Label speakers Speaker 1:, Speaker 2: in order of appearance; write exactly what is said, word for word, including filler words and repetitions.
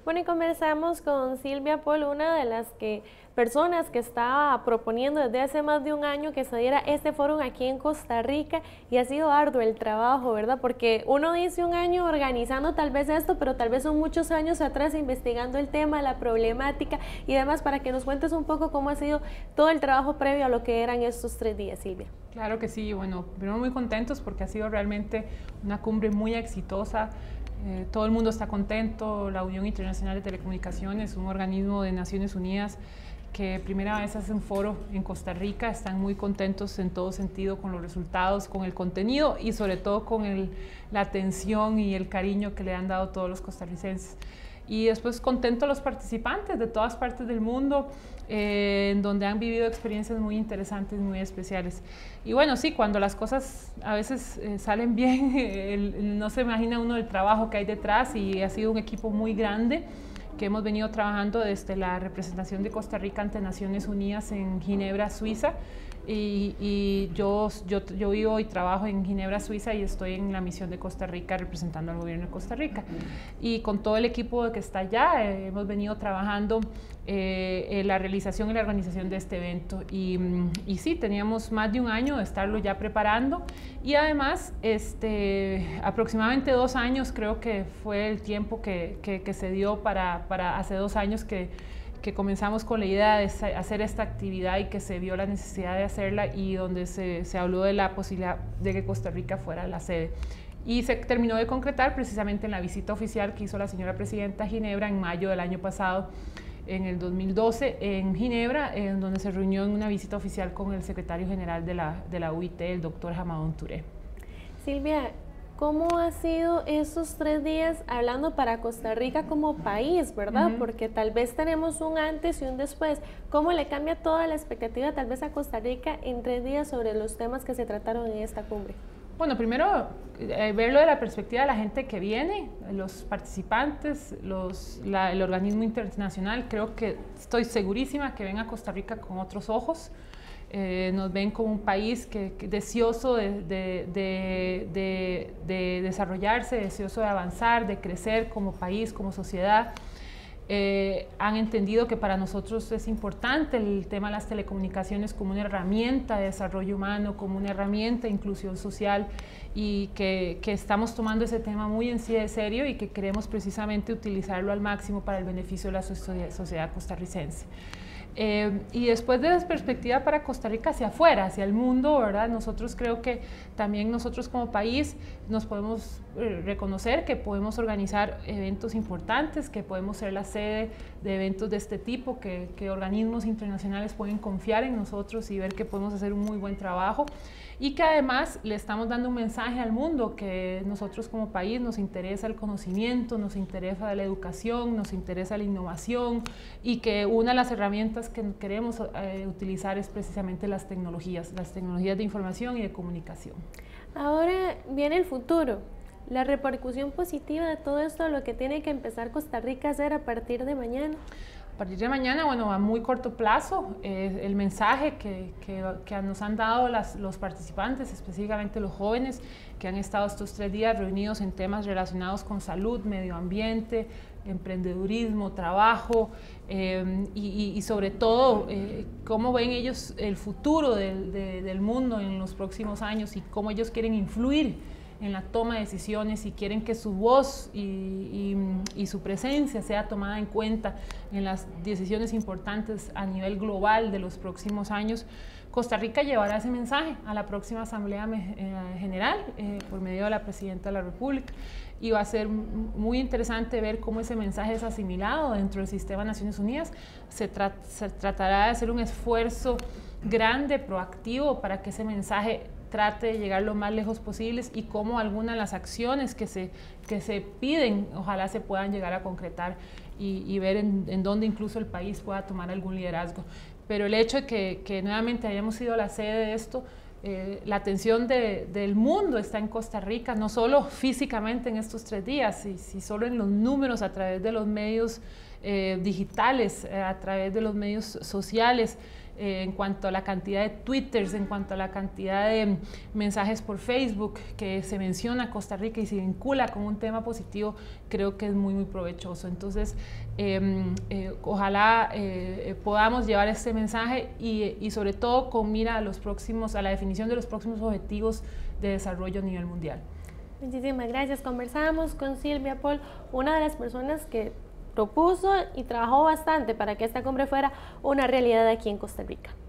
Speaker 1: Bueno, y conversamos con Silvia Paul, una de las que, personas que estaba proponiendo desde hace más de un año que se diera este foro aquí en Costa Rica, y ha sido arduo el trabajo, ¿verdad? Porque uno dice un año organizando tal vez esto, pero tal vez son muchos años atrás investigando el tema, la problemática y demás, para que nos cuentes un poco cómo ha sido todo el trabajo previo a lo que eran estos tres días, Silvia.
Speaker 2: Claro que sí, bueno, primero muy contentos porque ha sido realmente una cumbre muy exitosa. Eh, todo el mundo está contento. La Unión Internacional de Telecomunicaciones, un organismo de Naciones Unidas que primera vez hace un foro en Costa Rica, están muy contentos en todo sentido con los resultados, con el contenido y sobre todo con el, la atención y el cariño que le han dado todos los costarricenses. Y después contentos los participantes de todas partes del mundo, eh, en donde han vivido experiencias muy interesantes, muy especiales. Y bueno, sí, cuando las cosas a veces eh, salen bien, el, no se imagina uno el trabajo que hay detrás, y ha sido un equipo muy grande que hemos venido trabajando desde la representación de Costa Rica ante Naciones Unidas en Ginebra, Suiza. Y, y yo, yo, yo vivo y trabajo en Ginebra, Suiza, y estoy en la misión de Costa Rica representando al gobierno de Costa Rica. Y con todo el equipo que está allá eh, hemos venido trabajando eh, en la realización y la organización de este evento. Y, y sí, teníamos más de un año de estarlo ya preparando, y además este, aproximadamente dos años creo que fue el tiempo que, que, que se dio para, para hace dos años que que comenzamos con la idea de hacer esta actividad y que se vio la necesidad de hacerla, y donde se, se habló de la posibilidad de que Costa Rica fuera la sede. Y se terminó de concretar precisamente en la visita oficial que hizo la señora presidenta a Ginebra en mayo del año pasado, en el dos mil doce, en Ginebra, en donde se reunió en una visita oficial con el secretario general de la, de la U I T, el doctor Hamadón Touré.
Speaker 1: Silvia, ¿cómo ha sido esos tres días hablando para Costa Rica como país, verdad? Uh-huh. Porque tal vez tenemos un antes y un después. ¿Cómo le cambia toda la expectativa tal vez a Costa Rica en tres días sobre los temas que se trataron en esta cumbre?
Speaker 2: Bueno, primero eh, verlo de la perspectiva de la gente que viene, los participantes, los, la, el organismo internacional. Creo que estoy segurísima que ven a Costa Rica con otros ojos. Eh, nos ven como un país que, que deseoso de, de, de, de, de desarrollarse, deseoso de avanzar, de crecer como país, como sociedad. Eh, han entendido que para nosotros es importante el tema de las telecomunicaciones como una herramienta de desarrollo humano, como una herramienta de inclusión social, y que, que estamos tomando ese tema muy en serio y que queremos precisamente utilizarlo al máximo para el beneficio de la sociedad, sociedad costarricense. Eh, y después de la perspectiva para Costa Rica hacia afuera, hacia el mundo, ¿verdad? Nosotros creo que también nosotros como país nos podemos eh, reconocer que podemos organizar eventos importantes, que podemos ser la sede de eventos de este tipo, que, que organismos internacionales pueden confiar en nosotros y ver que podemos hacer un muy buen trabajo, y que además le estamos dando un mensaje al mundo que nosotros como país nos interesa el conocimiento, nos interesa la educación, nos interesa la innovación, y que una de las herramientas que queremos eh, utilizar es precisamente las tecnologías, las tecnologías de información y de comunicación.
Speaker 1: Ahora viene el futuro, la repercusión positiva de todo esto, lo que tiene que empezar Costa Rica a hacer a partir de mañana.
Speaker 2: A partir de mañana, bueno, a muy corto plazo, eh, el mensaje que, que, que nos han dado las, los participantes, específicamente los jóvenes que han estado estos tres días reunidos en temas relacionados con salud, medio ambiente, emprendedurismo, trabajo, eh, y, y sobre todo eh, cómo ven ellos el futuro del, de, del mundo en los próximos años, y cómo ellos quieren influir en la toma de decisiones, y quieren que su voz y, y, y su presencia sea tomada en cuenta en las decisiones importantes a nivel global de los próximos años. Costa Rica llevará ese mensaje a la próxima Asamblea eh, General eh, por medio de la Presidenta de la República, y va a ser muy interesante ver cómo ese mensaje es asimilado dentro del sistema de Naciones Unidas. Se, tra se tratará de hacer un esfuerzo grande, proactivo, para que ese mensaje trate de llegar lo más lejos posibles, y cómo algunas de las acciones que se, que se piden ojalá se puedan llegar a concretar, y, y ver en, en dónde incluso el país pueda tomar algún liderazgo. Pero el hecho de que, que nuevamente hayamos sido la sede de esto, eh, la atención de, del mundo está en Costa Rica, no solo físicamente en estos tres días, si, si solo en los números a través de los medios eh, digitales, eh, a través de los medios sociales, eh, en cuanto a la cantidad de twitters, en cuanto a la cantidad de mensajes por Facebook que se menciona a Costa Rica y se vincula con un tema positivo, creo que es muy, muy provechoso. Entonces, eh, eh, ojalá eh, podamos llevar este mensaje y, y sobre todo con mira a los próximos, a la definición de los próximos objetivos de desarrollo a nivel mundial.
Speaker 1: Muchísimas gracias. Conversamos con Silvia Paul, una de las personas que propuso y trabajó bastante para que esta cumbre fuera una realidad aquí en Costa Rica.